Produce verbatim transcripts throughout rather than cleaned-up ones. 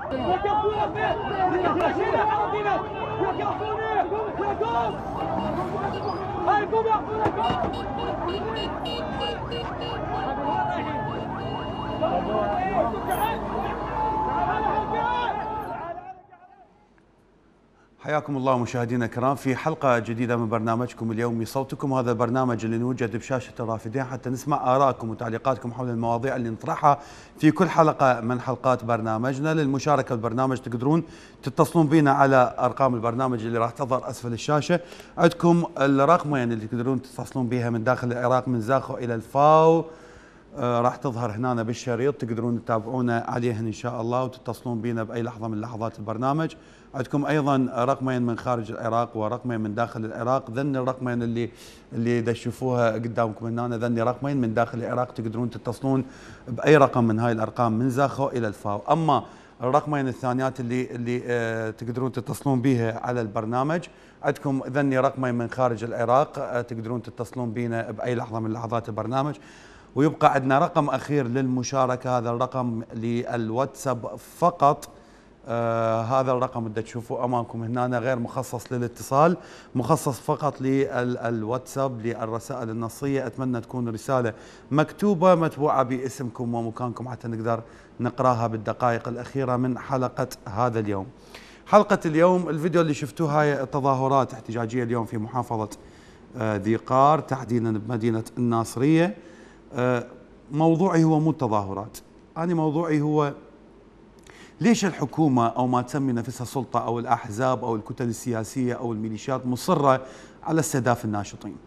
حياكم الله مشاهدينا الكرام في حلقة جديدة من برنامجكم اليومي صوتكم. هذا البرنامج اللي نوجد بشاشة الرافدين حتى نسمع آراءكم وتعليقاتكم حول المواضيع اللي نطرحها في كل حلقة من حلقات برنامجنا. للمشاركة بالبرنامج تقدرون تتصلون بنا على أرقام البرنامج اللي راح تظهر أسفل الشاشة. عندكم الرقمين اللي تقدرون تتصلون بها من داخل العراق من زاخو إلى الفاو، آه راح تظهر هنا بالشريط، تقدرون تتابعونا عليهن إن شاء الله وتتصلون بنا بأي لحظة من لحظات البرنامج. عندكم ايضا رقمين من خارج العراق ورقمين من داخل العراق. ذن الرقمين اللي اللي تشوفوها قدامكم هنا ذني رقمين من داخل العراق، تقدرون تتصلون باي رقم من هاي الارقام من زاخو الى الفاو. اما الرقمين الثانيات اللي اللي آه تقدرون تتصلون بها على البرنامج، عندكم ذني رقمين من خارج العراق، آه تقدرون تتصلون بنا باي لحظه من لحظات البرنامج. ويبقى عندنا رقم اخير للمشاركه، هذا الرقم للواتساب فقط. آه هذا الرقم اللي تشوفوه امامكم هنا غير مخصص للاتصال، مخصص فقط للواتساب للرسائل النصيه. اتمنى تكون رساله مكتوبه متبوعه باسمكم ومكانكم حتى نقدر نقراها بالدقائق الاخيره من حلقه هذا اليوم. حلقه اليوم الفيديو اللي شفتوه هاي تظاهرات احتجاجيه اليوم في محافظه آه ذي قار تحديدا بمدينه الناصريه. آه موضوعي هو مو التظاهرات، انا موضوعي هو ليش الحكومة أو ما تسمي نفسها سلطة أو الأحزاب أو الكتل السياسية أو الميليشيات مصرة على استهداف الناشطين؟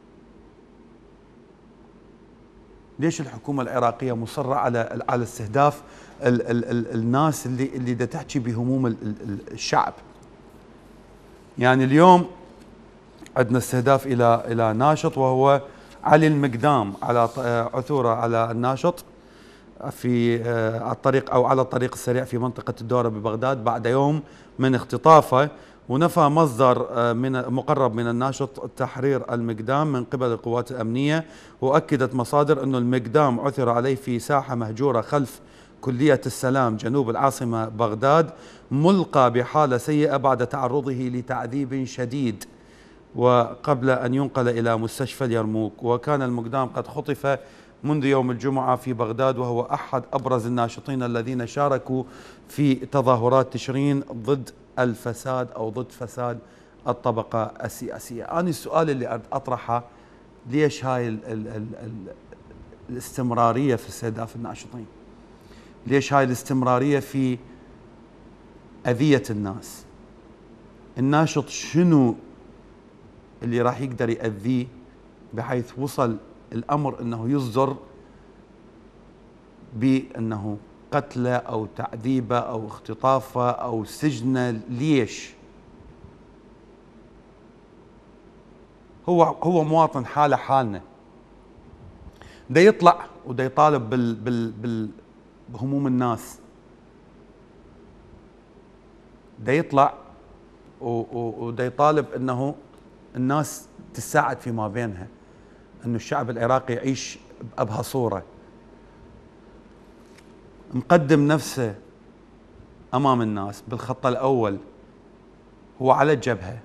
ليش الحكومة العراقية مصرة على على استهداف ال ال ال الناس اللي اللي دا تحكي بهموم ال ال الشعب؟ يعني اليوم عندنا استهداف إلى إلى ناشط وهو علي المقدام على عثورة على الناشط في الطريق أو على الطريق السريع في منطقة الدورة ببغداد بعد يوم من اختطافه. ونفى مصدر من مقرب من الناشط تحرير المقدام من قبل القوات الأمنية. وأكدت مصادر أن المقدام عثر عليه في ساحة مهجورة خلف كلية السلام جنوب العاصمة بغداد، ملقى بحالة سيئة بعد تعرضه لتعذيب شديد وقبل أن ينقل إلى مستشفى اليرموك. وكان المقدام قد خطف منذ يوم الجمعة في بغداد، وهو أحد أبرز الناشطين الذين شاركوا في تظاهرات تشرين ضد الفساد أو ضد فساد الطبقة السياسية. أنا السؤال اللي أطرحه، ليش هاي ال ال ال ال الاستمرارية في استهداف الناشطين؟ ليش هاي الاستمرارية في أذية الناس؟ الناشط شنو اللي راح يقدر يأذيه بحيث وصل الأمر أنه يصدر بأنه قتله أو تعذيبه أو اختطافه أو سجنه؟ ليش؟ هو هو مواطن حاله حالنا، دا يطلع ودا يطالب بال بال بال بهموم الناس، دا يطلع ودا يطالب أنه الناس تساعد فيما بينها، أنه الشعب العراقي يعيش بأبهى صورة. مقدم نفسه أمام الناس بالخط الأول، هو على الجبهة،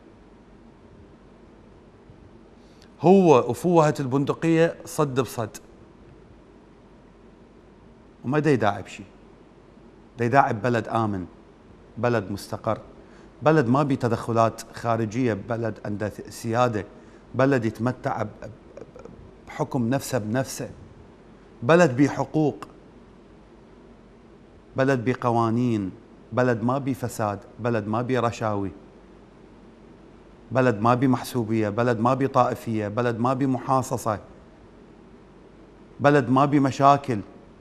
هو وفوهة البندقية صد بصد، وما دا يداعب شيء، دا يداعب بلد آمن، بلد مستقر، بلد ما بيه تدخلات خارجية، بلد عنده سيادة، بلد يتمتع بحكم نفسه بنفسه، بلد بيه حقوق، بلد بيه قوانين، بلد ما بيه فساد، بلد ما بيه رشاوي، بلد ما بيه محسوبية، بلد ما بيه طائفية، بلد ما بيه محاصصة، بلد ما بيه مشاكل.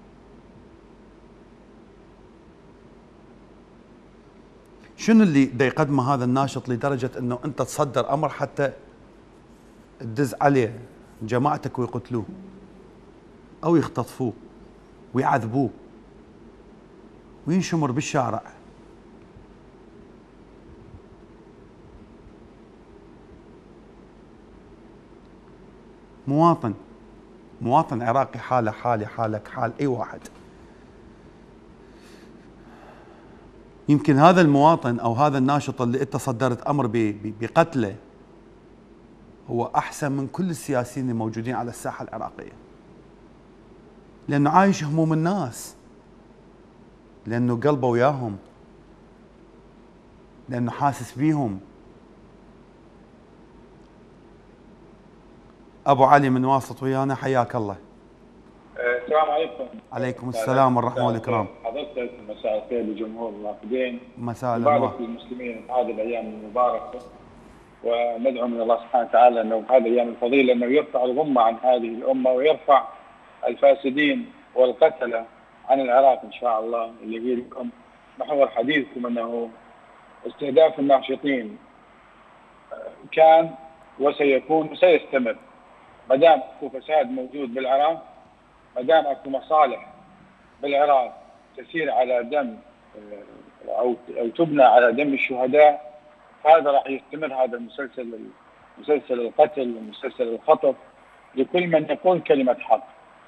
شنو اللي دا يقدمه هذا الناشط لدرجة انه انت تصدر امر حتى تدز عليه جماعتك ويقتلوه او يختطفوه ويعذبوه وينشمر بالشارع؟ مواطن مواطن عراقي حاله حالي حالك حال اي واحد، يمكن هذا المواطن او هذا الناشط اللي انت صدرت امر بقتله هو احسن من كل السياسيين الموجودين على الساحه العراقيه، لانه عايش هموم الناس، لانه قلبه وياهم، لانه حاسس بيهم. ابو علي من واسط ويانا، حياك الله. السلام عليكم. عليكم السلام والرحمه والإكرام. حضرتك مساء الخير لجمهور الرافدين. مساء الانوار. نبارك للمسلمين هذه الايام المباركه، وندعو من الله سبحانه وتعالى انه هذه الايام الفضيله انه يرفع الغمه عن هذه الامه، ويرفع الفاسدين والقتله عن العراق ان شاء الله. اللي هي لكم محور حديثكم انه استهداف الناشطين كان وسيكون وسيستمر ما دام اكو فساد موجود بالعراق، ما دام اكو مصالح بالعراق تسير على دم او او تبنى على دم الشهداء، هذا راح يستمر هذا المسلسل، مسلسل القتل ومسلسل الخطف لكل من يقول كلمه حق.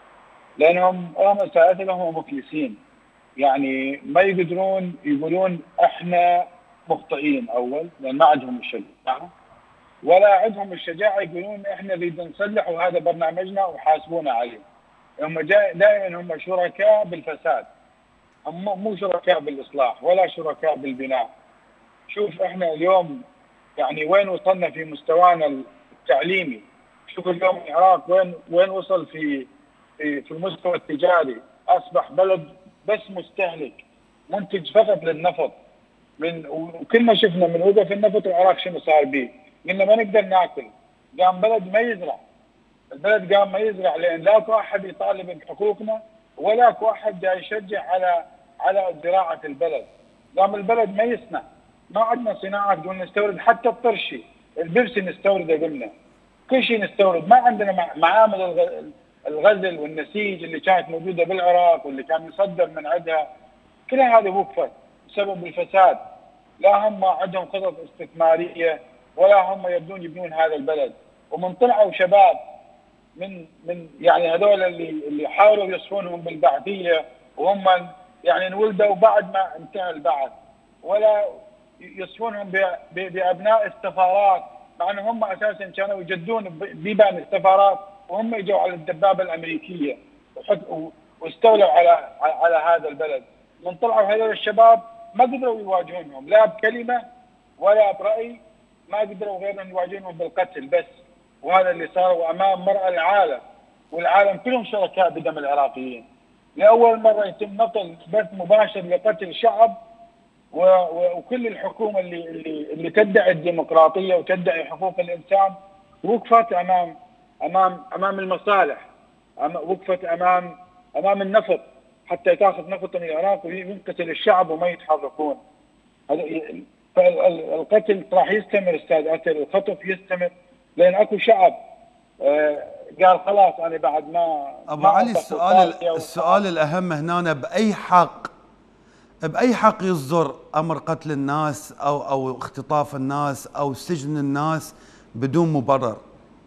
لانهم هم سادتهم مفلسين، يعني ما يقدرون يقولون احنا مخطئين اول، لان ما عندهم الشجاعه، ولا عندهم الشجاعه يقولون احنا نريد نصلح وهذا برنامجنا وحاسبونا عليه. هم دائما هم شركاء بالفساد، هم مو شركاء بالاصلاح ولا شركاء بالبناء. شوف احنا اليوم يعني وين وصلنا في مستوانا التعليمي، شوف اليوم العراق وين وين وصل في في في المستوى التجاري، اصبح بلد بس مستهلك، منتج فقط للنفط. من وكل ما شفنا من وقف النفط العراق شنو صار به، قلنا ما نقدر ناكل، قام بلد ما يزرع، البلد قام ما يزرع لان لا اكو احد يطالب بحقوقنا، ولا اكو احد جاي يشجع على على زراعه البلد. قام البلد ما يصنع، ما عندنا صناعه بدون نستورد، حتى الطرشي البيبسي نستورده قلنا، كل شيء نستورد، ما عندنا معامل الغزل والنسيج اللي كانت موجوده بالعراق واللي كان يصدر من عندها، كلها هذه وقفت بسبب الفساد. لا هم عندهم خطط استثماريه ولا هم يبدون يبنون هذا البلد. ومن طلعوا شباب من من يعني هذول اللي اللي حاولوا يصفونهم بالبعثيه، وهم يعني انولدوا بعد ما انتهى البعث، ولا يصفونهم بابناء السفارات، مع انهم هم اساسا كانوا يجدون بيبان السفارات، وهم اجوا على الدبابه الامريكيه واستولوا على على هذا البلد. من طلعوا هذول الشباب ما قدروا يواجهونهم لا بكلمه ولا براي، ما قدروا غير ان يواجهونهم بالقتل بس. وهذا اللي صار امام مرأى العالم، والعالم كلهم شركاء بدم العراقيين. لاول مره يتم نقل بث مباشر لقتل شعب، وكل الحكومه اللي اللي اللي تدعي الديمقراطيه وتدعي حقوق الانسان وقفت امام امام امام المصالح، وقفت امام امام النفط حتى تاخذ نفط من العراق وينقتل الشعب وما يتحركون. فالقتل راح يستمر استاذ أتل، الخطف يستمر، لان اكو شعب آه قال خلاص انا بعد ما ابو ما علي السؤال السؤال الاهم هنا، باي حق باي حق يصدر امر قتل الناس او او اختطاف الناس او سجن الناس بدون مبرر؟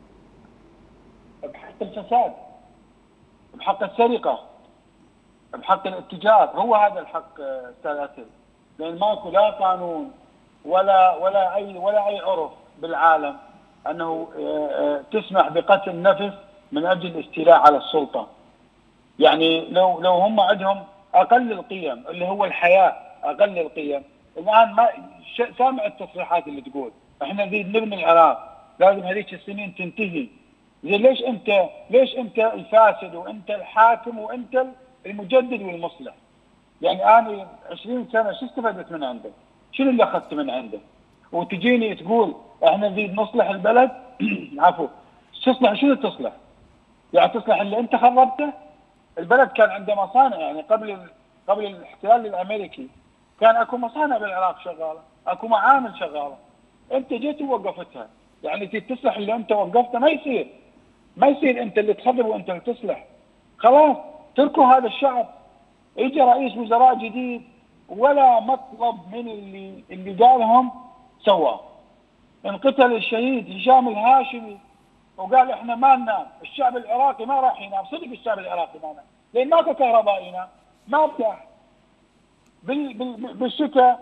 بحق الفساد، بحق السرقه، بحق الاتجار، هو هذا الحق استاذ أتل. لان ماكو لا قانون ولا ولا اي ولا اي عرف بالعالم انه تسمح بقتل نفس من اجل الاستيلاء على السلطه. يعني لو لو هم عندهم اقل القيم اللي هو الحياء، اقل القيم، الان ما سامع التصريحات اللي تقول احنا نريد نبني العراق، لازم هذيك السنين تنتهي. زين ليش انت ليش انت الفاسد وانت الحاكم وانت المجدد والمصلح؟ يعني انا عشرين سنه شو استفدت من عندك؟ شنو اللي اخذت من عندك؟ وتجيني تقول احنا نريد نصلح البلد عفوا، تصلح شنو تصلح؟ يعني تصلح اللي انت خربته؟ البلد كان عنده مصانع، يعني قبل قبل الاحتلال الامريكي كان اكو مصانع بالعراق شغاله، اكو معامل شغاله، انت جيت ووقفتها. يعني تصلح اللي انت وقفته؟ ما يصير، ما يصير انت اللي تخرب وانت اللي تصلح. خلاص تركوا هذا الشعب. اجى رئيس وزراء جديد ولا مطلب من اللي اللي قالهم سواه. انقتل الشهيد هشام الهاشمي وقال احنا ما ننام، الشعب العراقي ما راح ينام، صدق الشعب العراقي ما نام، لان ماكو كهرباء ينام، ما ارتاح. بالشتاء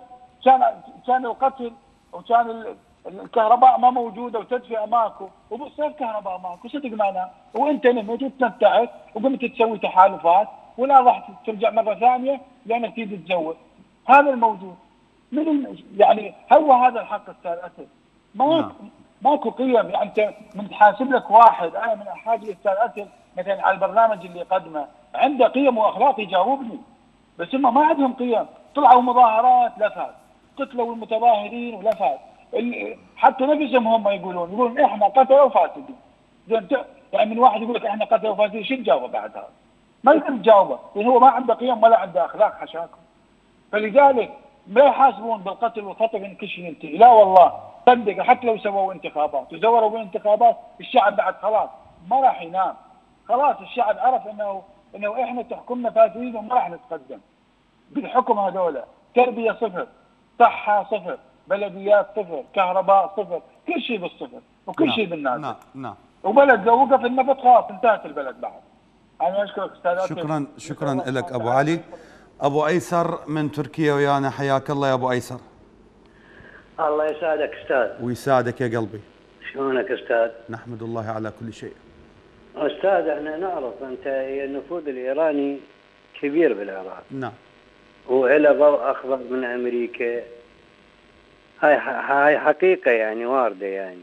كان كان القتل وكان الكهرباء ما موجوده وتدفئه ماكو وبالصيف كهرباء ماكو، صدق معناه، وانت نمت وتمتعت وقمت تسوي تحالفات ولا راح ترجع مره ثانيه لانك تريد تتزوج. هذا الموجود. من يعني هو هذا الحق استاذ اسد. ما ماكو قيم. يعني انت من تحاسب لك واحد، انا من احاجي استاذ اسد مثلا على البرنامج اللي قدمه عنده قيم واخلاق يجاوبني، بس هم ما عندهم قيم. طلعوا مظاهرات لفات، قتلوا المتظاهرين ولفات، حتى نفسهم هم يقولون يقولون احنا قتلوا وفاسدين. يعني من واحد يقول لك احنا قتلوا وفاسدين، شو تجاوبه بعد هذا؟ ما يقدر تجاوبه، لان هو ما عنده قيم ولا عنده اخلاق حشاكم. فلذلك ما يحاسبون بالقتل والخطف ان كل شيء ينتهي، لا والله صدق. حتى لو سووا انتخابات وزوروا بالانتخابات، الشعب بعد خلاص ما راح ينام. خلاص الشعب عرف انه انه احنا تحكمنا فاسدين وما راح نتقدم بالحكم هذولا. تربيه صفر، صحه صفر، بلديات صفر، كهرباء صفر، كل شيء بالصفر وكل نعم. شيء بالنازل. نعم نعم. وبلد لو وقف النفط خلاص انتهت البلد بعد. انا اشكرك استاذ. شكرا شكرا لك ابو علي. ابو ايسر من تركيا ويانا، حياك الله يا ابو ايسر. الله يسعدك استاذ. ويسعدك يا قلبي. شلونك استاذ؟ نحمد الله على كل شيء. استاذ احنا نعرف انت النفوذ الايراني كبير بالعراق. نعم. وإلى ضوء اخضر من امريكا. هاي هاي حقيقه يعني وارده يعني.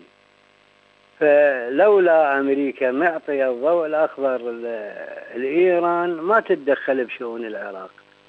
فلولا امريكا معطيه الضوء الاخضر لايران ما تتدخل بشؤون العراق.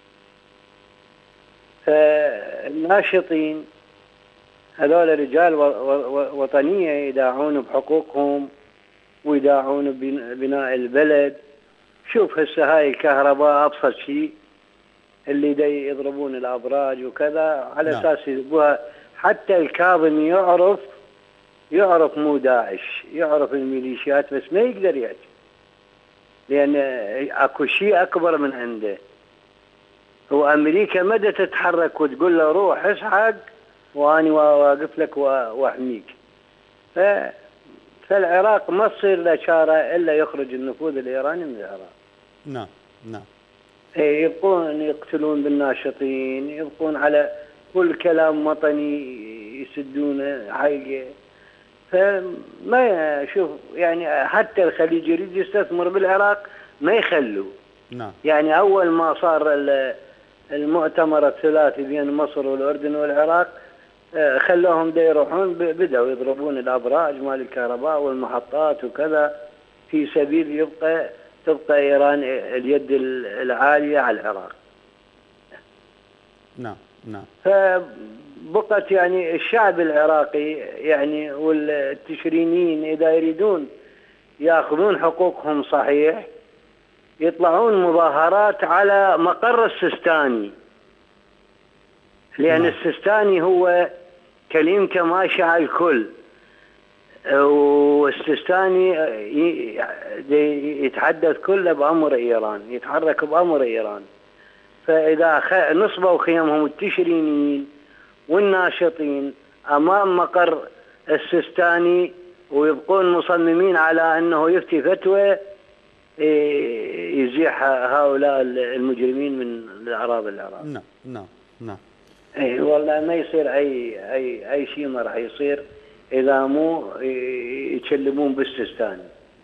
فالناشطين هذول رجال وطنيه يداعون بحقوقهم ويداعون ببناء البلد. شوف هسه هاي الكهرباء ابسط شيء اللي دي يضربون الابراج وكذا على نعم. اساس يذبوها. حتى الكاظمي يعرف يعرف مو داعش، يعرف الميليشيات، بس ما يقدر يأتي لان اكو شيء اكبر من عنده. هو امريكا مدى تتحرك وتقول له روح اسحق واني واقف لك واحميك. ف فالعراق ما تصير له شاره الا يخرج النفوذ الايراني من العراق. نعم نعم. يبقون يقتلون بالناشطين، يبقون على كل كلام وطني يسدونه حقه. فما شوف يعني حتى الخليج يريد يستثمر بالعراق ما يخلوا. نعم. يعني اول ما صار المؤتمر الثلاثي بين مصر والاردن والعراق خلوهم دا يروحون بدأوا يضربون الابراج مال الكهرباء والمحطات وكذا في سبيل يبقى تبقى ايران اليد العاليه على العراق. نعم نعم. فبقت يعني الشعب العراقي يعني والتشرينيين اذا يريدون ياخذون حقوقهم صحيح يطلعون مظاهرات على مقر السيستاني، لان نعم. السيستاني هو كلمته ماشيه على الكل، والسيستاني يتحدث كله بأمر إيران، يتحرك بأمر إيران. فإذا نصبوا خيمهم التشرينيين والناشطين أمام مقر السيستاني ويبقون مصممين على أنه يفتي فتوى يزيح هؤلاء المجرمين من الأراضي العراق. نعم نعم نعم. اي والله ما يصير أي أي أي شيء ما راح يصير إذا مو يتكلمون بالسيستاني.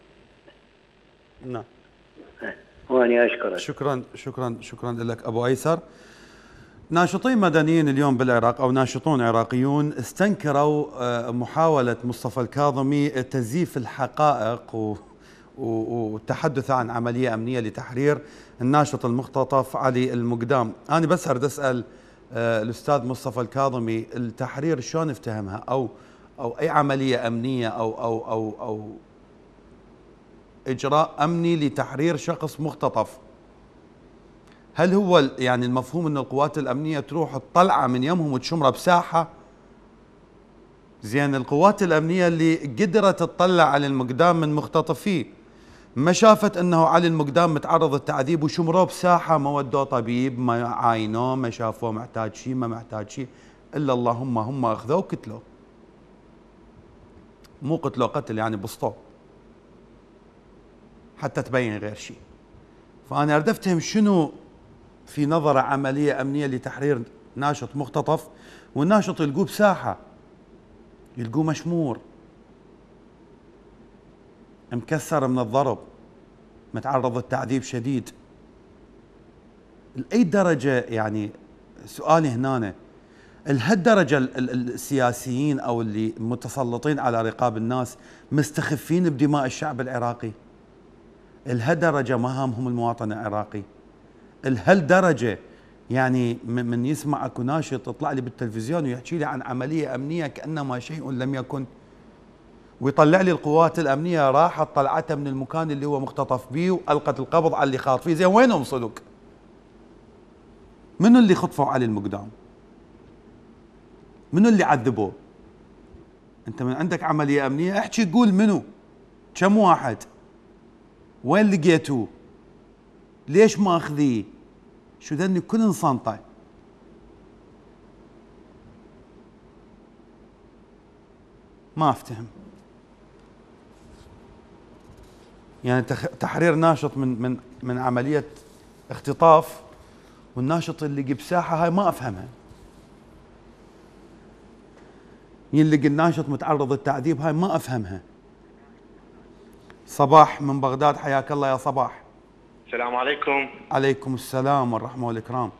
نعم. وأنا أشكرك. شكرا شكرا شكرا لك أبو أيسر. ناشطين مدنيين اليوم بالعراق أو ناشطون عراقيون استنكروا محاولة مصطفى الكاظمي تزييف الحقائق والتحدث عن عملية أمنية لتحرير الناشط المختطف علي المقدام. أنا بس أريد أسأل الأستاذ مصطفى الكاظمي، التحرير شلون افتهمها أو أو أي عملية أمنية أو أو أو أو إجراء أمني لتحرير شخص مختطف؟ هل هو يعني المفهوم أن القوات الأمنية تروح تطلعه من يمهم وتشمره بساحة؟ زين القوات الأمنية اللي قدرت تطلع على المقدام من مختطفيه ما شافت أنه علي المقدام متعرض للتعذيب وشمروه بساحة، ما ودوه طبيب، ما عاينوه، ما شافوه محتاج شيء ما محتاج شيء، إلا اللهم هم أخذوه وقتلوه. مو قتلوه قتل يعني بسطوه حتى تبين غير شيء. فأنا أريد أفتهم شنو في نظرة عملية أمنية لتحرير ناشط مختطف، والناشط يلقوه بساحة، يلقوه مشمور، مكسر من الضرب، متعرض للتعذيب شديد. لأي درجة يعني سؤالي هنا، لهالدرجة السياسيين أو اللي متسلطين على رقاب الناس مستخفين بدماء الشعب العراقي؟ لهالدرجة ما هامهم المواطن العراقي؟ لهالدرجة يعني من يسمع اكو ناشط يطلع لي بالتلفزيون ويحكي لي عن عملية أمنية كأنما شيء لم يكن، ويطلع لي القوات الأمنية راحت طلعتها من المكان اللي هو مختطف به وألقت القبض على اللي خاط فيه. زين وينهم صدق؟ منو اللي خطفوا علي المقدام؟ منو اللي عذبوه؟ انت من عندك عملية أمنية احكي، قول منو، كم واحد، وين لقيتوه، ليش ما اخذيه، شو ذني كل انصنطه. ما افتهم يعني تحرير ناشط من من من عملية اختطاف، والناشط اللي بساحة هاي ما افهمها. يلقي الناشط متعرض للتعذيب هاي ما افهمها. صباح من بغداد، حياك الله يا صباح. السلام عليكم. عليكم السلام والرحمة والإكرام.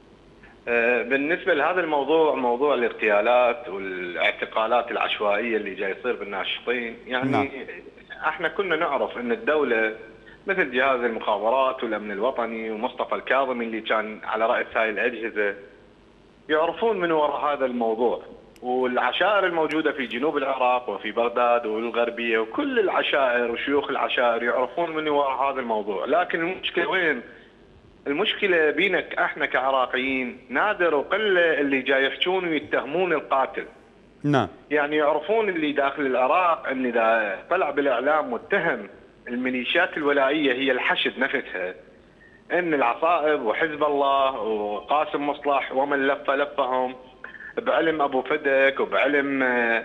بالنسبة لهذا الموضوع، موضوع الاغتيالات والاعتقالات العشوائية اللي جاي يصير بالناشطين، يعني نعم. احنا كنا نعرف ان الدولة مثل جهاز المخابرات والامن الوطني ومصطفى الكاظمي اللي كان على رأس هاي الأجهزة يعرفون من وراء هذا الموضوع، والعشائر الموجودة في جنوب العراق وفي بغداد والغربية وكل العشائر وشيوخ العشائر يعرفون من وراء هذا الموضوع. لكن المشكلة وين؟ المشكلة بينك احنا كعراقيين نادر وقلة اللي جاي يحجون ويتهمون القاتل. نعم. يعني يعرفون اللي داخل العراق ان اذا طلع بالاعلام متهم الميليشيات الولائية هي الحشد نفسها، ان العصائب وحزب الله وقاسم مصلح ومن لف لفهم بعلم ابو فدك وبعلم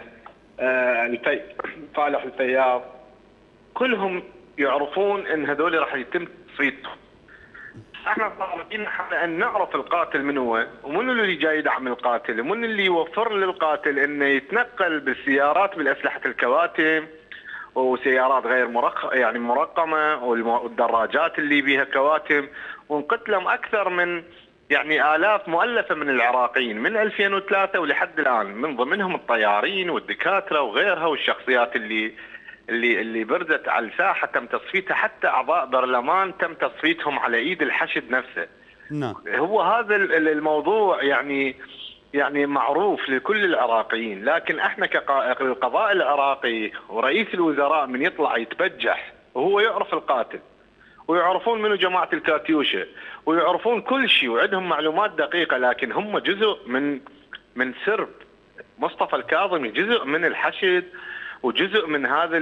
الفي فالح الفياض، كلهم يعرفون ان هذول راح يتم تصفيتهم. احنا طالبين ان نعرف القاتل من هو، ومن اللي جاي يدعم القاتل، ومن اللي يوفر للقاتل انه يتنقل بالسيارات بالاسلحه الكواتم وسيارات غير مرق يعني مرقمه والدراجات اللي بيها كواتم، ونقتلهم اكثر من يعني آلاف مؤلفة من العراقيين من ألفين وثلاثة ولحد الآن، من ضمنهم الطيارين والدكاترة وغيرها والشخصيات اللي اللي اللي برزت على الساحة تم تصفيتها، حتى أعضاء برلمان تم تصفيتهم على إيد الحشد نفسه. نعم. هو هذا الموضوع يعني يعني معروف لكل العراقيين، لكن احنا كالقضاء العراقي ورئيس الوزراء من يطلع يتبجح وهو يعرف القاتل ويعرفون منو جماعة الكاتيوشا ويعرفون كل شيء وعندهم معلومات دقيقة، لكن هم جزء من من سرب مصطفى الكاظمي، جزء من الحشد وجزء من هذا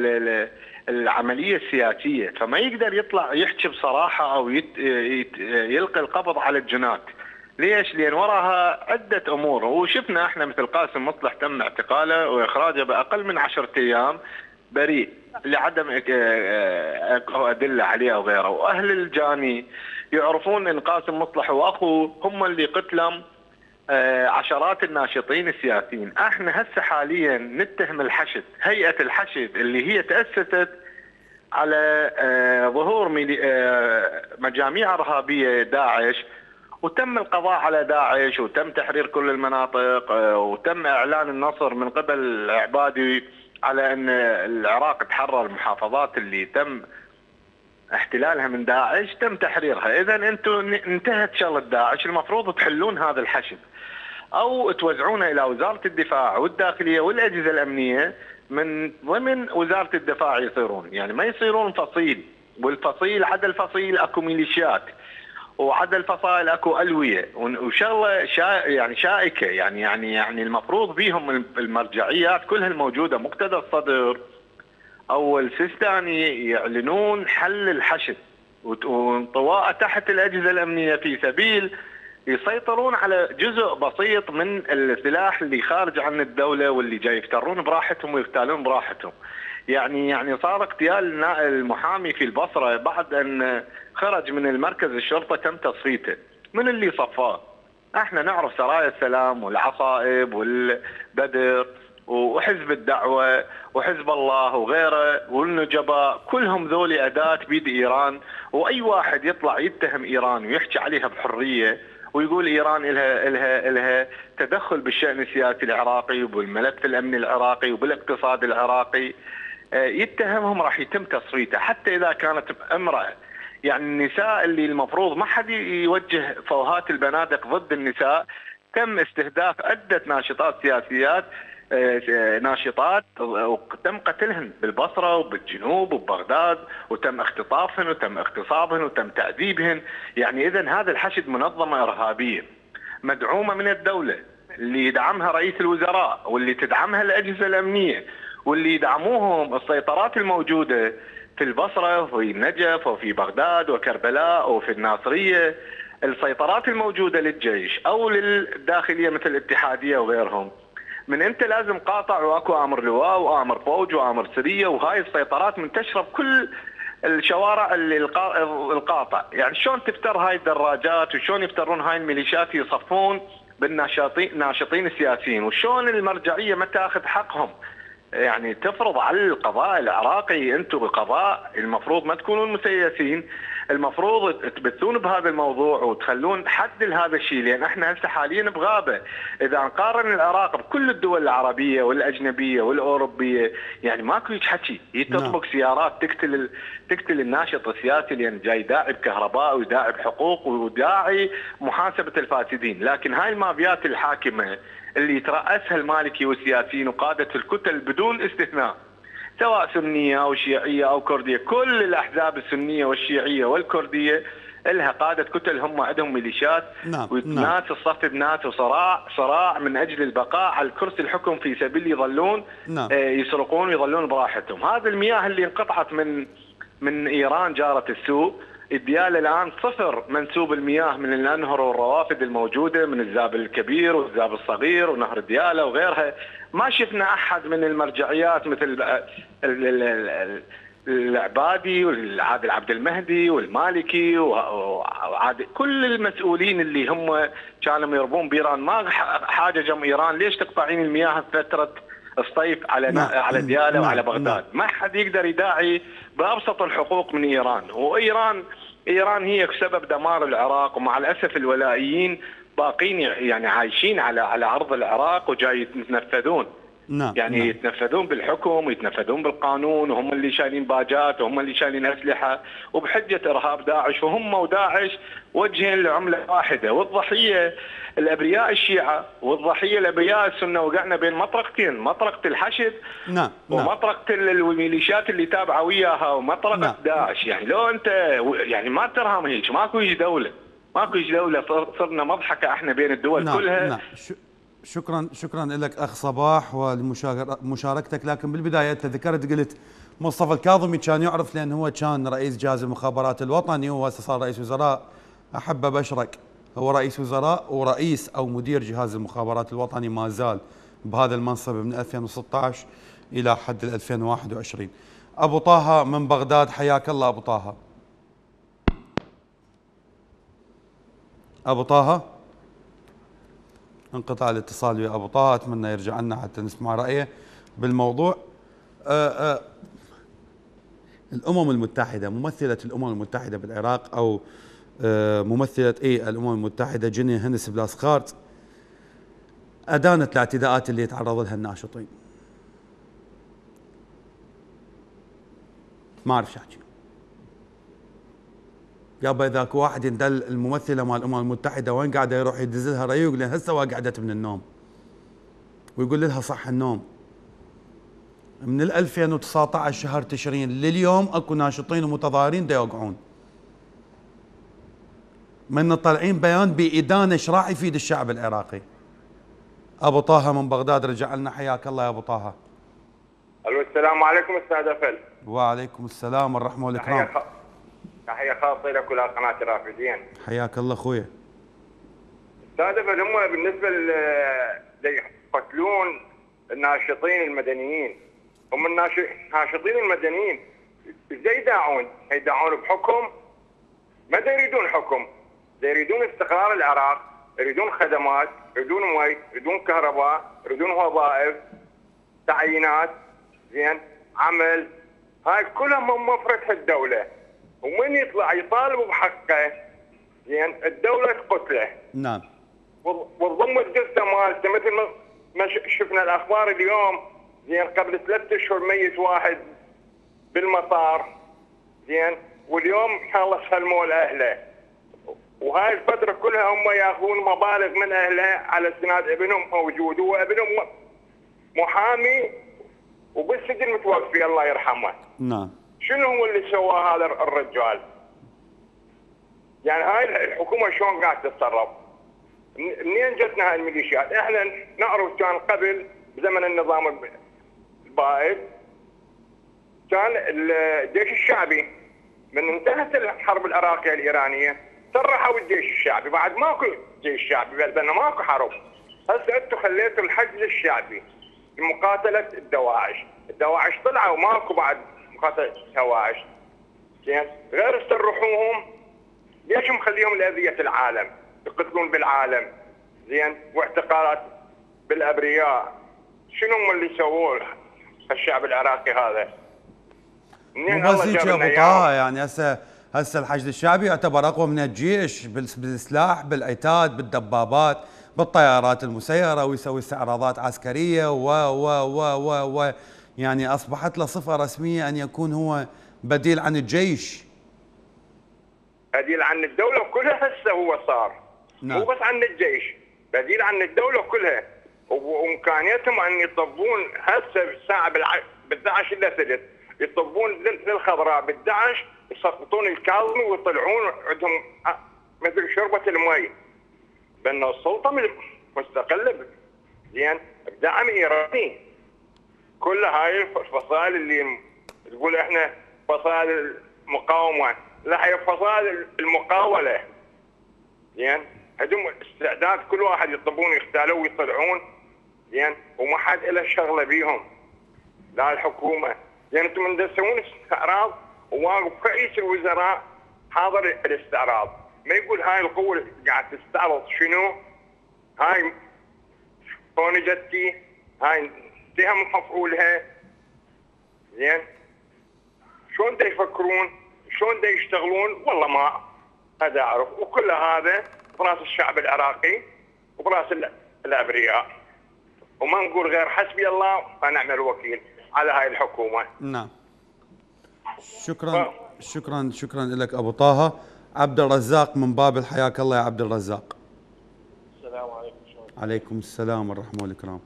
العملية السياسية، فما يقدر يطلع يحكي بصراحة أو يت يلقي القبض على الجنات. ليش؟ لأن وراها عدة أمور، وشفنا احنا مثل قاسم مصلح تم اعتقاله وإخراجه بأقل من عشرة أيام بريء لعدم أدلة عليه أو غيره، وأهل الجاني يعرفون أن قاسم مصلح وأخوه هم اللي قتلهم عشرات الناشطين السياسيين. احنا هسه حاليا نتهم الحشد، هيئة الحشد اللي هي تأسست على ظهور مجاميع إرهابية داعش، وتم القضاء على داعش وتم تحرير كل المناطق وتم إعلان النصر من قبل العبادي على أن العراق تحرر المحافظات اللي تم احتلالها من داعش تم تحريرها. إذا أنتم انتهت شغلة داعش، المفروض تحلون هذا الحشد أو توزعونه إلى وزارة الدفاع والداخلية والأجهزة الأمنية من ضمن وزارة الدفاع يصيرون، يعني ما يصيرون فصيل، والفصيل عدا الفصيل أكو ميليشيات وعدا الفصائل اكو الويه وشغله شا يعني شائكه، يعني يعني يعني المفروض بيهم المرجعيات كلها الموجوده مقتدى الصدر او السيستاني يعلنون حل الحشد وانطواء تحت الاجهزه الامنيه في سبيل يسيطرون على جزء بسيط من السلاح اللي خارج عن الدوله واللي جاي يفترون براحتهم ويغتالون براحتهم. يعني يعني صار اغتيال المحامي في البصره بعد ان خرج من المركز الشرطه تم تصفيته. من اللي صفاه؟ احنا نعرف سرايا السلام والعصائب والبدر وحزب الدعوة وحزب الله وغيره والنجباء، كلهم ذولي أداة بيد إيران. وأي واحد يطلع يتهم إيران ويحكي عليها بحرية ويقول إيران إلها, إلها, إلها تدخل بالشأن السياسي العراقي وبالملف الأمني العراقي وبالاقتصاد العراقي، يتهمهم راح يتم تصفيته حتى إذا كانت امرأة. يعني النساء اللي المفروض ما حد يوجه فوهات البنادق ضد النساء، تم استهداف عدة ناشطات سياسيات ناشطات وتم قتلهن بالبصرة وبالجنوب وببغداد، وتم اختطافهن وتم اغتصابهن وتم تعذيبهن. يعني إذن هذا الحشد منظمة إرهابية مدعومة من الدولة اللي يدعمها رئيس الوزراء واللي تدعمها الأجهزة الأمنية واللي يدعموهم السيطرات الموجودة في البصرة وفي النجف وفي بغداد وكربلاء وفي الناصرية، السيطرات الموجودة للجيش أو للداخلية مثل الاتحادية وغيرهم. من انت لازم قاطع واكو امر لواء وامر فوج وامر سريه، وهاي السيطرات منتشره بكل الشوارع اللي القاطع. يعني شلون تفتر هاي الدراجات وشلون يفترون هاي الميليشيات يصفون بالناشطين ناشطين السياسيين، وشلون المرجعيه ما تاخذ حقهم. يعني تفرض على القضاء العراقي، انتم القضاء المفروض ما تكونون مسيسين، المفروض تبثون بهذا الموضوع وتخلون حد لهذا الشيء، لان احنا هسه حاليا بغابه. اذا نقارن العراق بكل الدول العربيه والاجنبيه والاوروبيه، يعني ماكو هيك حكي، هي تطبق سيارات تقتل تقتل الناشط السياسي لان جاي داعي بكهرباء وداعي بحقوق وداعي محاسبه الفاسدين. لكن هاي المافيات الحاكمه اللي يترأسها المالكي والسياسيين وقادة الكتل بدون استثناء، سواء سنية أو شيعية أو كردية، كل الأحزاب السنية والشيعية والكردية لها قادة كتل هم عندهم ميليشيات نعم. وناس الصف بناس وصراع صراع من أجل البقاء على الكرسي الحكم في سبيل يظلون نعم. يسرقون ويظلون براحتهم. هذه المياه اللي انقطعت من من إيران جارة السوء، الديالة الآن صفر منسوب المياه من الأنهر والروافد الموجودة من الزاب الكبير والزاب الصغير ونهر الديالة وغيرها. ما شفنا أحد من المرجعيات مثل العبادي والعادل عبد المهدي والمالكي وعاد كل المسؤولين اللي هم كانوا يربون بإيران ما حاجة جم إيران ليش تقطعين المياه في فترة الصيف على نعم. على ديالى نعم. وعلى بغداد. نعم. ما حد يقدر يداعي بأبسط الحقوق من إيران. وإيران إيران هي سبب دمار العراق، ومع الأسف الولائيين باقين يعني عايشين على على أرض العراق وجاي يتنفذون. نعم. يعني نعم. يتنفذون بالحكم ويتنفذون بالقانون، وهم اللي شايلين باجات وهم اللي شايلين أسلحة وبحجة إرهاب داعش، وهم وداعش وجهين لعملة واحدة. والضحية الأبرياء الشيعة والضحية الأبرياء السنة، وقعنا بين مطرقتين، مطرقة الحشد نعم. ومطرقة الميليشيات اللي تابعة وياها ومطرقة نعم. داعش. يعني لو أنت يعني ما ترهم هيك ماكو هيك دولة، ماكو هيك دولة، صرنا مضحكة احنا بين الدول نعم. كلها. نعم. شكرا شكرا لك اخ صباح ولمشاركتك. لكن بالبدايه انت ذكرت قلت مصطفى الكاظمي كان يعرف لان هو كان رئيس جهاز المخابرات الوطني وهسه صار رئيس وزراء. احب ابشرك هو رئيس وزراء ورئيس او مدير جهاز المخابرات الوطني ما زال بهذا المنصب من ألفين وستة عشر الى حد ألفين وواحد وعشرين. ابو طه من بغداد، حياك الله ابو طه. ابو طه انقطع الاتصال ويا ابو طه، اتمنى يرجع لنا حتى نسمع رايه بالموضوع. آآ آآ الامم المتحده، ممثله الامم المتحده بالعراق او ممثله اي الامم المتحده جيني هنس بلاسخارت ادانت الاعتداءات اللي يتعرض لها الناشطين. ما اعرف شو احكي. يابا اذا اكو واحد يندل الممثله مال الامم المتحده وين قاعده يروح يدز لها رأي ويقول لها هسه وقعدت من النوم ويقول لها صح النوم. من ألفين وتسعة عشر شهر تشرين لليوم اكو ناشطين ومتظاهرين دا يوقعون. من طالعين بيان بإدانة ايش راح يفيد الشعب العراقي. ابو طه من بغداد رجع لنا، حياك الله يا ابو طه. الو السلام عليكم استاذ افل. وعليكم السلام والرحمه والاكرام. تحية خاصة لك ولقناة الرافدين. حياك الله اخويا. استاذ افل هم بالنسبة اللي يقتلون الناشطين المدنيين، هم الناشطين المدنيين ازاي يداعون؟ يداعون بحكم؟ ما دا يريدون حكم، دا يريدون استقرار العراق يريدون خدمات، يريدون مي، يريدون كهرباء، يريدون وظائف، تعيينات، زين، عمل. هاي كلها من مفردها الدوله، ومن يطلع يطالب بحقه زين الدوله تقتله. نعم. وتضم الجثه مالته مثل ما شفنا الاخبار اليوم، زين قبل ثلاثة اشهر ميت واحد بالمطار، زين، واليوم ان شاء الله سلموا لاهله. وهاي الفتره كلها هم ياخذون مبالغ من اهله على استناد ابنهم موجود، وابنهم محامي وبالسجن متوفي الله يرحمه. نعم. شنو هو اللي سواه هذا الرجال؟ يعني هاي الحكومه شلون قاعد تتصرف؟ منين جتنا هاي الميليشيات؟ احنا نعرف كان قبل بزمن النظام البائد كان الجيش الشعبي، من انتهت الحرب العراقيه الايرانيه سرحوا الجيش الشعبي، بعد ماكو جيش شعبي لانه ماكو حرب. هسه انتم خليتوا الحشد الشعبي لمقاتله الدواعش، الدواعش طلعوا ماكو بعد مقاتله الدواعش. زين، غير سرحوهم، ليش مخليهم لاذيه العالم؟ يقتلون بالعالم، زين، واعتقالات بالابرياء. شنو هم اللي سووه الشعب العراقي هذا؟ مو بس هيك يا ابو طه، يعني هسه هسه الحشد الشعبي يعتبر اقوى من الجيش بالسلاح، بالايتاد، بالدبابات، بالطيارات المسيره، ويسوي استعراضات عسكريه و و و و و يعني اصبحت له صفه رسميه ان يكون هو بديل عن الجيش، بديل عن الدوله كلها. هسه هو صار نعم. مو بس عن الجيش، بديل عن الدوله كلها، وامكانيتهم ان يطبون هسه الساعه بال احد عشر الا ثلث يطبون للخضراء بالدعش، يسقطون الكاظمي ويطلعون عندهم مثل شربه المي، بان السلطه مستقله زين بدعم ايراني. كل هاي الفصائل اللي تقول احنا فصائل المقاومه، لا هي فصائل المقاوله. زين، عندهم استعداد كل واحد يطلبون يختالون ويطلعون، زين، وما حد له شغله بيهم، لا الحكومه. زين، انتم من تسوون استعراض وواقف رئيس الوزراء حاضر الاستعراض، ما يقول هاي القوه اللي قاعد تستعرض شنو؟ هاي شلون جتي؟ هاي تهم مفعولها. زين، شلون دا يفكرون؟ شلون دا يشتغلون؟ والله ما هذا اعرف، وكل هذا براس الشعب العراقي وبراس الابرياء، وما نقول غير حسبي الله ونعم الوكيل على هاي الحكومه. نعم. شكرا ف... شكرا شكرا لك ابو طه. عبد الرزاق من بابل، حياك الله يا عبد الرزاق. السلام عليكم. عليكم السلام والرحمه والإكرام.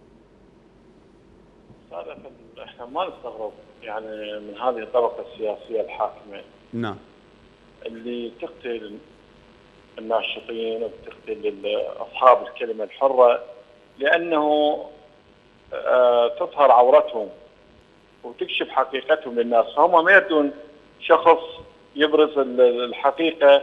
هذا احنا ما نستغرب يعني من هذه الطبقه السياسيه الحاكمه، نعم، اللي تقتل الناشطين وتقتل اصحاب الكلمه الحره، لانه آه تظهر عورتهم وتكشف حقيقتهم للناس. هم ما يردون شخص يبرز الحقيقه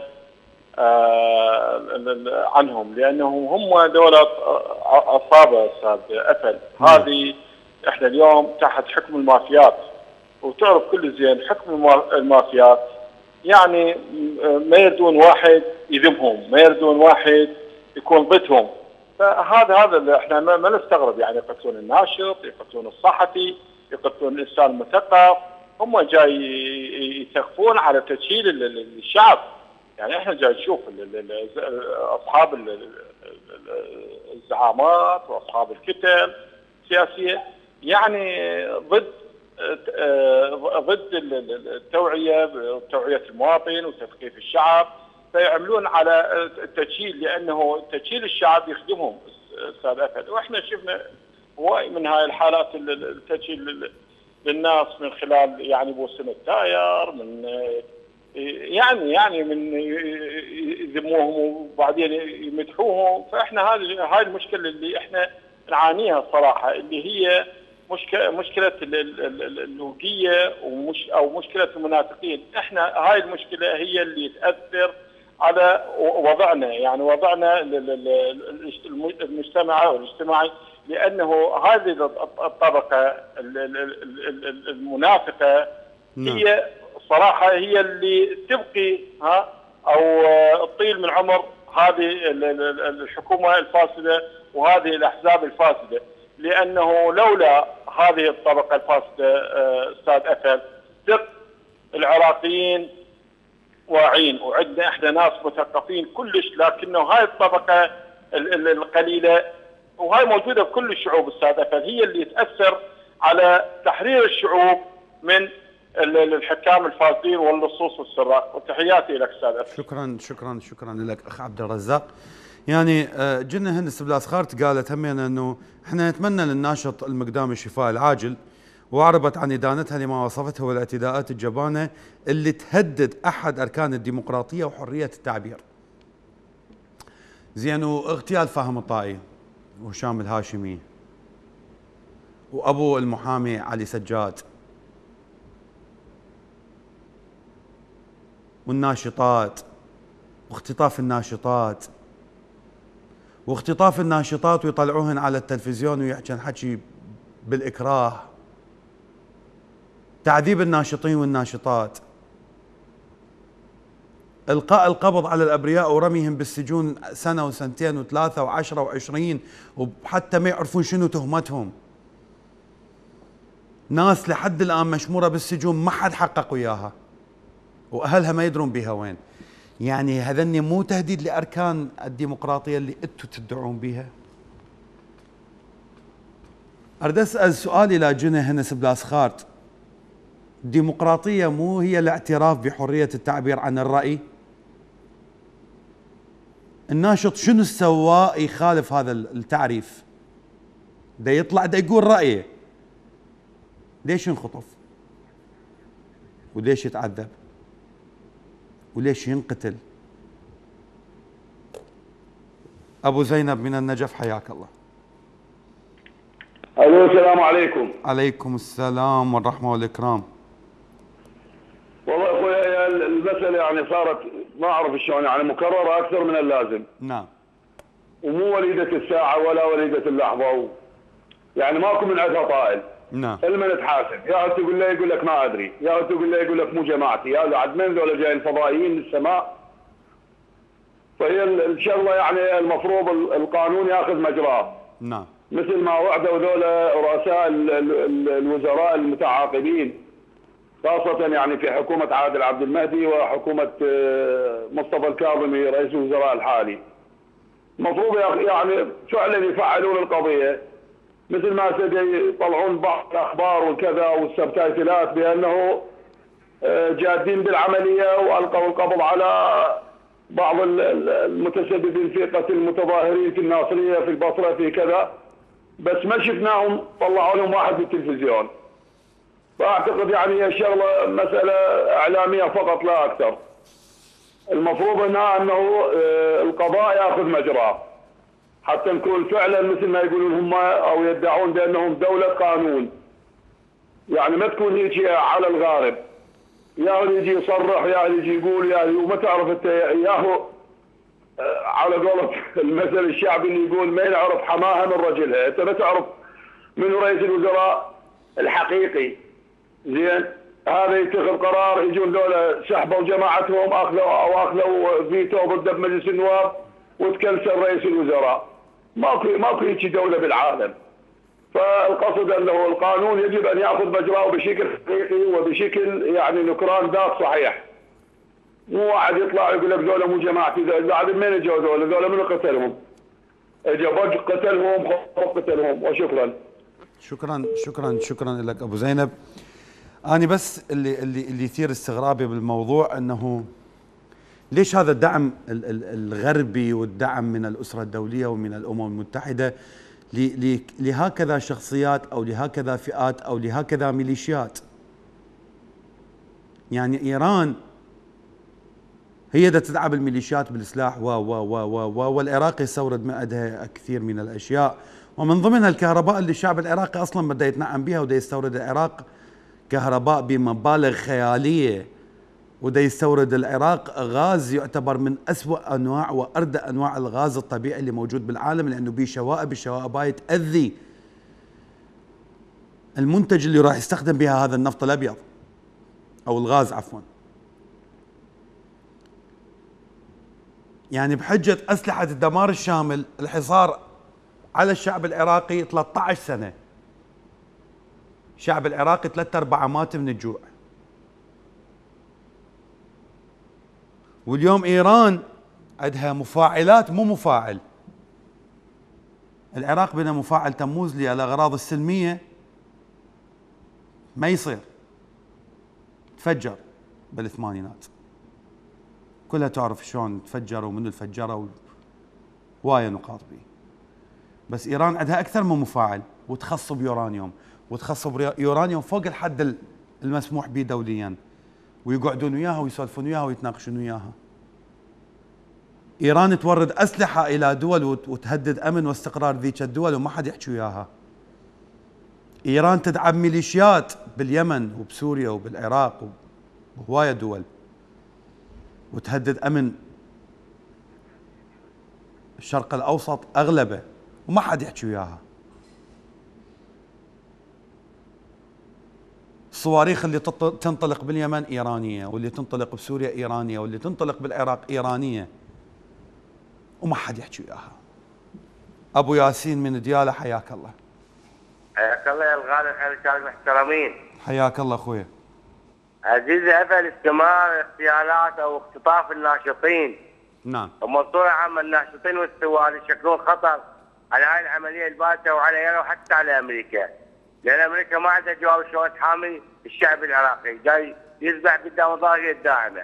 آه عنهم، لانهم هم دولة عصابه استاذ أفل. هذه احنا اليوم تحت حكم المافيات، وتعرف كل زين حكم المافيات يعني ما يردون واحد يذمهم، ما يردون واحد يكون ضدهم. فهذا هذا اللي احنا ما, ما نستغرب، يعني يقتلون الناشط، يقتلون الصحفي، يقتلون الانسان المثقف. هم جاي يثقفون على تسهيل الشعب. يعني احنا جاي نشوف اصحاب الزعامات واصحاب الكتل السياسيه يعني ضد ضد التوعيه توعيه المواطن وتثقيف الشعب، فيعملون على التسهيل، لانه تسهيل الشعب يخدمهم استاذ أفل. واحنا شفنا هواي من هاي الحالات التسهيل للناس من خلال يعني بوسم التاير، من يعني يعني من يذموهم وبعدين يمدحوهم. فاحنا هذه هاي المشكله اللي احنا نعانيها الصراحه، اللي هي مشكله مشكله اللوقيه ومش او مشكله المنافقين. احنا هاي المشكله هي اللي تاثر على وضعنا، يعني وضعنا المجتمعي والاجتماعي، لانه هذه الطبقه المنافقه هي صراحه هي اللي تبقي ها او تطيل من عمر هذه الحكومه الفاسده وهذه الاحزاب الفاسده، لانه لولا هذه الطبقه الفاسده استاذ اثل ثق العراقيين واعين، وعندنا احنا ناس مثقفين كلش، لكنه هاي الطبقه القليله وهاي موجوده بكل الشعوب استاذ اثل هي اللي تاثر على تحرير الشعوب من الحكام الفاسدين واللصوص والسراق. وتحياتي لك استاذ اثل. شكرا شكرا شكرا لك اخ عبد الرزاق. يعني جنة هند بلاسخارت قالت همين انه احنا نتمنى للناشط المقدام الشفاء العاجل، واعربت عن ادانتها لما وصفته والاعتداءات الجبانه اللي تهدد احد اركان الديمقراطيه وحريه التعبير. زين، واغتيال فاهم الطائي وهشام الهاشمي وابو المحامي علي سجاد والناشطات واختطاف الناشطات واختطاف الناشطات ويطلعوهن على التلفزيون ويحكن حكي بالإكراه، تعذيب الناشطين والناشطات، إلقاء القبض على الأبرياء ورميهم بالسجون سنة وسنتين وثلاثة وعشرة وعشرين وحتى ما يعرفون شنو تهمتهم. ناس لحد الآن مشمورة بالسجون ما حد حقق وياها وأهلها ما يدرون بها وين. يعني هذني مو تهديد لأركان الديمقراطية اللي أنتم تدعون بها؟ أريد أسأل سؤال إلى جنى هنس بلاسخارت، الديمقراطية مو هي الاعتراف بحرية التعبير عن الرأي؟ الناشط شنو سواه يخالف هذا التعريف؟ دا يطلع دا يقول رأيه، ليش ينخطف؟ وليش يتعذب؟ وليش ينقتل؟ أبو زينب من النجف، حياك الله. الو السلام عليكم. عليكم السلام والرحمة والإكرام. والله يا اخوي المسألة يعني صارت ما اعرف شلون، يعني مكررة أكثر من اللازم. نعم. ومو وليدة الساعة ولا وليدة اللحظة و... يعني ماكو من عندها طائل. نعم. لما نتحاسب، يا تقول له يقول لك ما ادري، يا تقول له يقول لك مو جماعتي، يا عاد من ذولا جايين فضائيين من السماء. فهي الشغله يعني المفروض القانون ياخذ مجراه. نعم. مثل ما وعدوا ذولا رؤساء الوزراء المتعاقبين، خاصة يعني في حكومة عادل عبد المهدي وحكومة مصطفى الكاظمي رئيس الوزراء الحالي. المفروض يعني فعلا يفعلون القضية، مثل ما يطلعون بعض الاخبار والكذا والسبتايتلات بانه جادين بالعمليه والقوا القبض على بعض المتسببين في قتل المتظاهرين في الناصريه في البصره في كذا، بس ما شفناهم طلعوا لهم واحد بالتلفزيون. فاعتقد يعني هي الشغله مساله اعلاميه فقط لا اكثر. المفروض هنا انه القضاء ياخذ مجراه حتى نكون فعلا مثل ما يقولون هم او يدعون بانهم دوله قانون. يعني ما تكون هيك على الغارب، يا يجي يصرح يا يجي يقول يا وما تعرف انت ياهو على قولة المثل الشعبي اللي يقول ما يعرف حماها من رجلها، انت ما تعرف من رئيس الوزراء الحقيقي. زين، هذا يتخذ قرار يجون دولة سحبوا جماعتهم اخذوا او اخذوا فيتو ضد بمجلس النواب وتكنسل رئيس الوزراء. ماكو ماكو هيك دوله بالعالم. فالقصد انه القانون يجب ان ياخذ مجراه بشكل حقيقي وبشكل يعني نكران ذات صحيح. مو واحد يطلع يقول لك ذولا مو جماعتي، بعد من اجوا ذولا؟ ذولا من قتلهم؟ اجى بج قتلهم قتلهم وشكرا. شكرا شكرا شكرا لك ابو زينب. انا بس اللي اللي اللي يثير استغرابي بالموضوع انه ليش هذا الدعم الغربي والدعم من الأسرة الدولية ومن الأمم المتحدة لهكذا شخصيات أو لهكذا فئات أو لهكذا ميليشيات؟ يعني إيران هي دا تدعم الميليشيات بالسلاح و و و و والعراق يستورد من عندها كثير من الأشياء، ومن ضمنها الكهرباء اللي الشعب العراقي أصلا بده يتنعم بها، ودا يستورد العراق كهرباء بمبالغ خيالية، ودا يستورد العراق غاز يعتبر من أسوأ أنواع وأردى أنواع الغاز الطبيعي اللي موجود بالعالم، لأنه به شوائب، الشوائب هاي تأذي المنتج اللي راح يستخدم بها هذا النفط الأبيض أو الغاز عفوا. يعني بحجة أسلحة الدمار الشامل الحصار على الشعب العراقي ثلاثة عشر سنة. الشعب العراقي ثلاثة أربعة مات من الجوع. واليوم إيران عندها مفاعلات مو مفاعل. العراق بنا مفاعل تموز للأغراض السلمية ما يصير، تفجر بالثمانينات. كلها تعرف شلون تفجر ومن الفجره وهواية نقاط بيه. بس إيران عندها أكثر من مفاعل وتخصب يورانيوم، وتخصب يورانيوم فوق الحد المسموح به دوليا، ويقعدون وياها ويسولفون وياها ويتناقشون وياها. إيران تورد أسلحة إلى دول وتهدد أمن واستقرار ذيك الدول وما حد يحكي وياها. إيران تدعم ميليشيات باليمن وبسوريا وبالعراق وهواية دول وتهدد أمن الشرق الأوسط أغلبه وما حد يحكي وياها. الصواريخ اللي تنطلق باليمن إيرانية، واللي تنطلق بسوريا إيرانية، واللي تنطلق بالعراق إيرانية وما حد يحكي وياها. أبو ياسين من ديالى، حياك الله. حياك الله يا الغالي، حياك المحترمين. حياك الله أخويا. عزيزي، أفل استمرار اغتيالات أو اختطاف الناشطين. نعم. وموضوع عام الناشطين والثوار يشكلون خطر على هاي العملية الباتة وعلى إيران وحتى على أمريكا. لأن أمريكا ما عندها جواب شلون تحامي الشعب العراقي، جاي يذبح قدام ظاهرية الداعمة.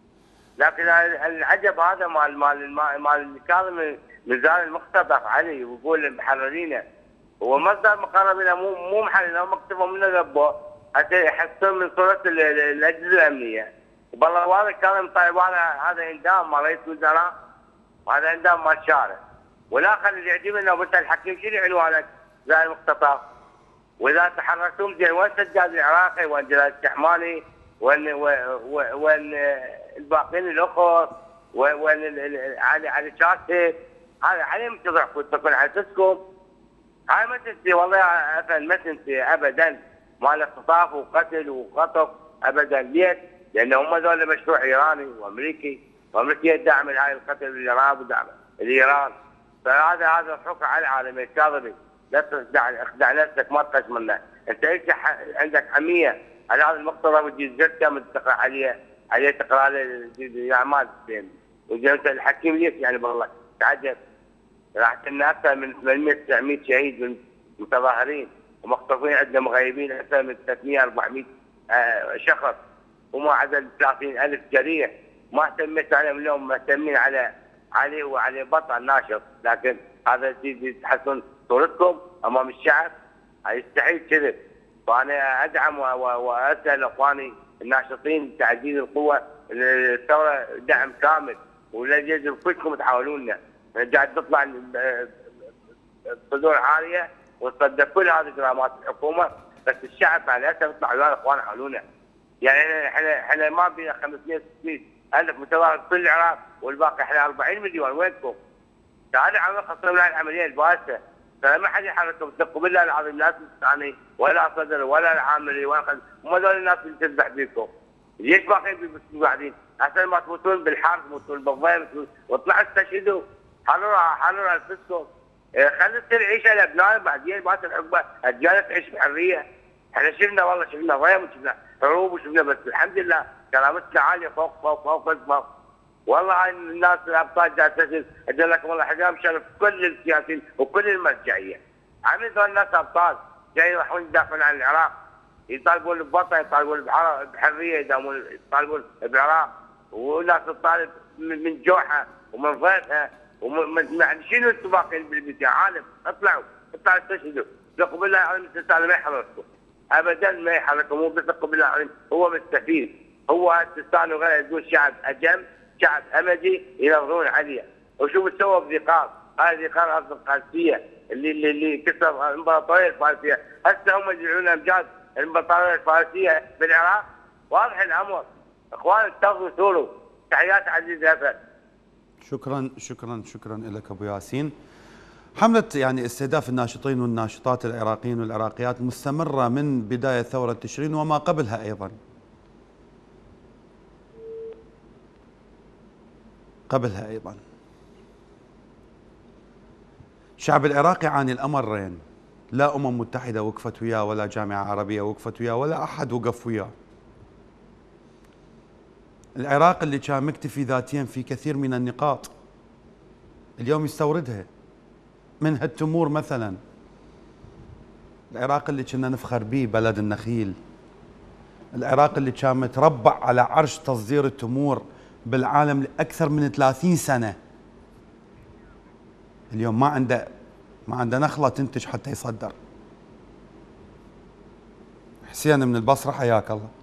لكن العجب هذا مال مال مال كاظم نزال المختطف علي ويقول محررينه، هو مصدر مقرب له، مو مو محلل، هم اكتفوا منه ذبوه حتى يحسن من صورة الأجهزة الأمنية. والله والله كاظم طيب، هذا هندام مال رئيس وزراء وهذا هندام مال شارع. والآخر اللي يعجبني انه بس الحكيم شنو عنوانك زي المختطف؟ واذا تحركتم زين وين سجاد العراقي؟ وين جلال الشحماني؟ وين وين الباقيين الاخر؟ وين علي علي شاكر؟ هذا عليهم تضحكوا تكون على اسسكم. هاي ما تنسي والله يا افل، ما تنسي ابدا مال اختطاف وقتل وخطف ابدا. ليش؟ لان هم ذول مشروع ايراني وامريكي، وامريكا تدعم هاي القتل والارهاب ودعم الايران. فهذا هذا الحكم على العالم يا كاظمي، لا تخدع اخدع نفسك، ما تقش منه. انت انت عندك حميه على هذا المقتضى وتجي زرته من تقرا عليه عليه تقرا له الاعمال زين. وجلسه الحكيم ليش يعني والله تعجب. راح كنا اكثر من ثمانمئة تسعمئة شهيد من متظاهرين ومخطوفين، عندنا مغيبين اكثر من ثلاثمئة أربعمئة آه شخص، وما عدا ثلاثين ألف جريح. ما اهتميت عليهم اليوم، مهتمين على عليه وعلى بطل ناشط. لكن هذا يتحسن صورتكم امام الشعب، يستحيل كذب. فانا ادعم واسال اخواني الناشطين تعزيز القوه الثوره دعم كامل، ولا يجب كلكم تحاولونا. قاعد تطلع صدور عاليه وتصدق كل هذه اجرامات الحكومه، بس الشعب مع الاسف يطلع ويا اخوان حاولونا. يعني احنا احنا ما بينا خمسمئة وستين ألف متظاهر في كل العراق والباقي احنا أربعين مليون، وينكم؟ هذا عمل خاصه من العمليه الباسه. فما حد يحرككم، اتقوا بالله العظيم، لا تستعني ولا صدر ولا العاملي ولا خد. هم هذول الناس اللي تذبح بيكم. ليش باقيين قاعدين؟ احسن ما تموتون بالحرب، تموتون بالضيم، واطلعوا استشهدوا، حرروا حرروا انفسكم. خلوا تصير عيشه لابنائنا بعدين بعد الحقبه، اجيال تعيش بحريه. احنا شفنا والله شفنا ضيم وشفنا حروب وشفنا، بس الحمد لله كرامتنا عاليه فوق فوق فوق فوق. والله هاي الناس الابطال جالسه تسجل، اجلكم الله حجام شرف كل السياسيين وكل المرجعيه. عم يظهر الناس ابطال جاي يروحون يدافعون عن العراق، يطالبون بوطن، يطالبون بحريه، يطالبون بالعراق. وناس تطالب من جوعها ومن ضيقها ومن يعني شنو انتم باقيين بالبيت يا عالم؟ اطلعوا اطلعوا استشهدوا. ثقوا بالله العظيم التسالي ما يحرككم ابدا، ما يحرككم. مو بثقوا بالله العظيم، هو مستفيد. هو التستان وغيره يقول شعب اجم، شعب امجي ينظرون عليه. وشوف سووا بذقار، هذه ذقار ارض القادسيه اللي اللي, اللي كسر الامبراطوريه الفارسيه. هسه هم يدعون امجاد الامبراطوريه الفارسيه بالعراق. واضح الامر. اخوان اتقوا ثوروا. تحيات عزيز افل. شكرا شكرا شكرا لك ابو ياسين. حملة يعني استهداف الناشطين والناشطات العراقيين والعراقيات مستمرة من بداية ثورة تشرين وما قبلها أيضا. قبلها أيضا. الشعب العراقي يعاني الأمرين، لا أمم متحدة وقفت وياه ولا جامعة عربية وقفت وياه ولا أحد وقف وياه. العراق اللي كان مكتفي ذاتيا في كثير من النقاط اليوم يستوردها، منها التمور مثلا. العراق اللي كنا نفخر به بلد النخيل، العراق اللي كان متربع على عرش تصدير التمور بالعالم لأكثر من ثلاثين سنة، اليوم ما عنده ما عنده نخلة تنتج حتى يصدر. حسين من البصرة حياك الله.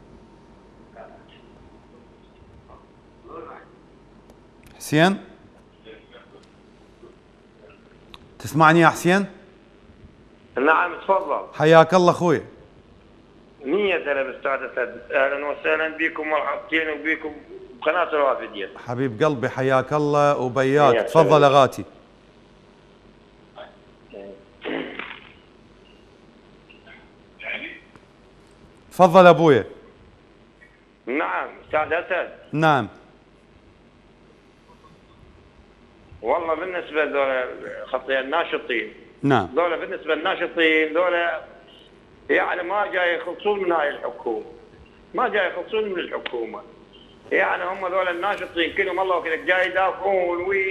حسين تسمعني يا حسين؟ نعم تفضل. حياك الله اخوي. مية هلا استاذ اسد، اهلا وسهلا بكم مرحبتين وبكم بقناه الرافدين. حبيب قلبي حياك الله وبياك، تفضل اغاتي. تفضل ابويا. نعم استاذ اسد. نعم. والله بالنسبه لذولا خطي الناشطين، نعم، ذولا بالنسبه للناشطين ذولا يعني ما جاي يخلصون من هاي الحكومه، ما جاي يخلصون من الحكومه، يعني هم ذولا الناشطين كلهم الله وكذا جاي يدافعون وي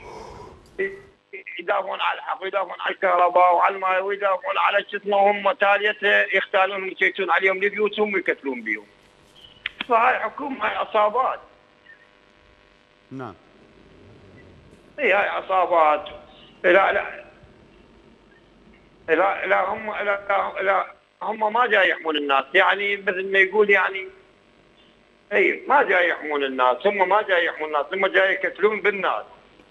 يدافعون على الحق ويدافعون على الكهرباء وعلى الماء ويدافعون على شو اسمه، هم تاليتها يختالون ويشيتون عليهم لبيوتهم ويقتلون بيهم. فهاي الحكومه هاي عصابات. نعم. اي هاي عصابات. لا لا لا لا هم لا لا هم ما جاي يحمون الناس، يعني مثل ما يقول يعني اي ما جاي يحمون الناس، هم ما جاي يحمون الناس، هم جاي يقتلون بالناس.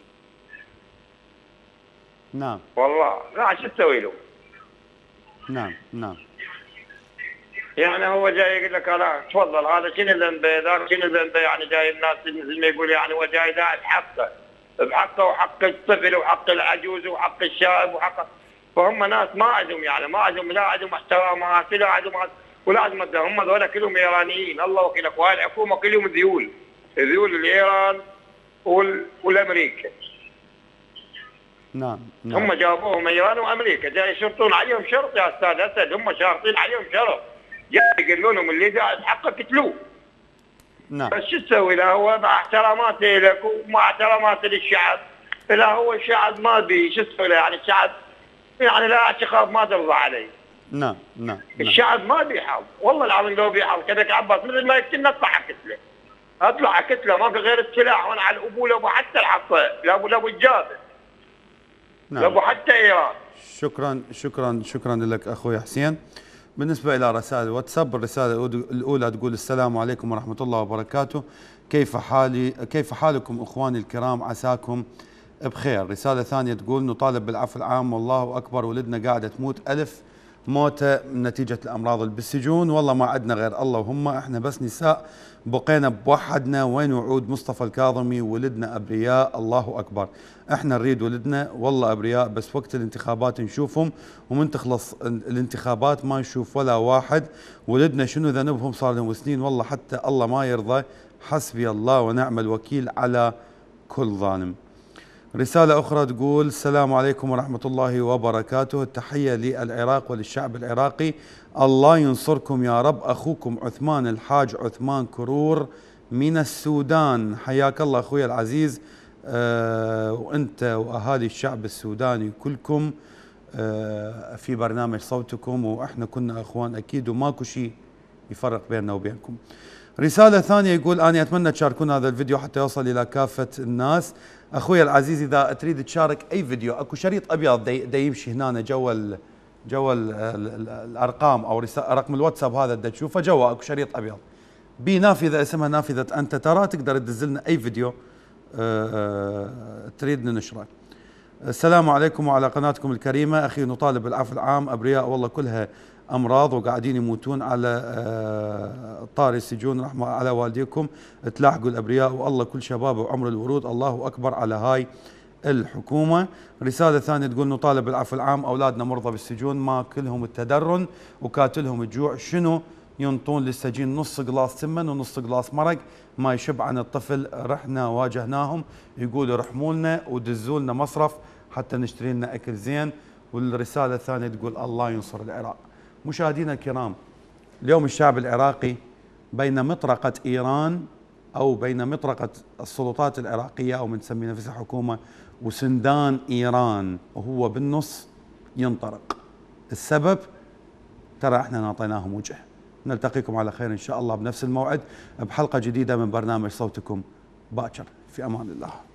نعم. والله لا شو تسوي له؟ نعم نعم. يعني هو جاي يقول لك لا تفضل هذا شنو ذنبه، ذاك شنو ذنبه، يعني جاي الناس مثل ما يقول يعني هو جاي داعي بحقه، بحقه وحق الطفل وحق العجوز وحق الشاب وحق، فهم ناس ما عندهم يعني ما عندهم لا عندهم احترامات ولا عندهم ولازم هم ذولا كلهم ايرانيين الله وكيلك، وهاي الحكومه كلهم ذيول، ذيول الايران والامريكا. نعم نعم. هم جابوهم ايران وامريكا جاي يشرطون عليهم شرط يا استاذ اسد، هم شارطين عليهم شرط، جاي يقولون لهم اللي داعي حقه قتلوه. نعم. بس شو تسوي له هو مع احتراماته لك ومع احتراماته للشعب، لا هو الشعب ما بي شو تسوي له يعني الشعب يعني لا اعتقاد ما ترضى عليه. نعم نعم. الشعب ما بيحاول، والله العظيم لو بيحاول كذاك عباس مثل ما يقتلنا اطلع كتله. اطلع كتله ما في غير السلاح وانا على الابو لابو حتى الحصه لابو لابو الجابر. نعم. لابو حتى ايران. شكرا شكرا شكرا لك اخوي حسين. بالنسبة إلى رسائل الواتساب، الرسالة الأولى تقول السلام عليكم ورحمة الله وبركاته، كيف حالي كيف حالكم إخواني الكرام، عساكم بخير. رسالة ثانية تقول نطالب بالعفو العام، والله أكبر ولدنا قاعدة تموت ألف موتة نتيجة الأمراض اللي بالسجون، والله ما عندنا غير الله وهم، إحنا بس نساء بقينا بوحدنا، وين وعود مصطفى الكاظمي، ولدنا أبرياء الله أكبر، إحنا نريد ولدنا والله أبرياء، بس وقت الانتخابات نشوفهم ومن تخلص الانتخابات ما نشوف ولا واحد، ولدنا شنو ذنبهم صار لهم سنين، والله حتى الله ما يرضى، حسبي الله ونعم الوكيل على كل ظالم. رسالة أخرى تقول السلام عليكم ورحمة الله وبركاته، التحية للعراق وللشعب العراقي، الله ينصركم يا رب، أخوكم عثمان الحاج عثمان كرور من السودان، حياك الله أخوي العزيز، أه وأنت وأهالي الشعب السوداني كلكم أه في برنامج صوتكم، وإحنا كنا أخوان أكيد وماكو شيء يفرق بيننا وبينكم. رسالة ثانية يقول أنا أتمنى تشاركون هذا الفيديو حتى يوصل إلى كافة الناس. أخوي العزيز إذا تريد تشارك أي فيديو، أكو شريط أبيض دا يمشي هنا جوا جوا الأرقام أو رقم الواتساب هذا دا تشوفه جوا أكو شريط أبيض بنافذة اسمها نافذة أنت ترى، تقدر تدز لنا أي فيديو تريد ننشره. السلام عليكم وعلى قناتكم الكريمة، أخي نطالب بالعفو العام، أبرياء والله كلها أمراض وقاعدين يموتون على طاري السجون، رحمة على والديكم، تلاحقوا الأبرياء والله كل شباب وعمر الورود، الله أكبر على هاي الحكومة. رسالة ثانية تقول نطالب بالعفو العام، أولادنا مرضى بالسجون ما كلهم التدرن وكاتلهم الجوع، شنو ينطون للسجين نص قلاص سمن ونص قلاص مرق ما يشب عن الطفل. رحنا واجهناهم يقولوا رحموا لنا ودزوا لنا مصرف حتى نشتري لنا اكل زين. والرساله الثانيه تقول الله ينصر العراق. مشاهدينا الكرام، اليوم الشعب العراقي بين مطرقه ايران او بين مطرقه السلطات العراقيه او من تسمي نفسها حكومه وسندان ايران، وهو بالنص ينطرق. السبب ترى احنا نعطيناهم وجه. نلتقيكم على خير ان شاء الله بنفس الموعد بحلقه جديده من برنامج صوتكم باكر. في امان الله.